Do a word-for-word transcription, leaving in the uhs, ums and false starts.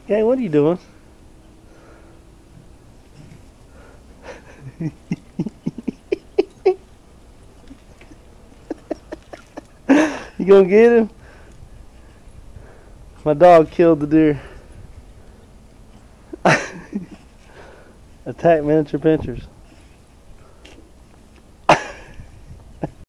Hey, what are you doing? You gonna get him? My dog killed the deer. Attack miniature pinchers.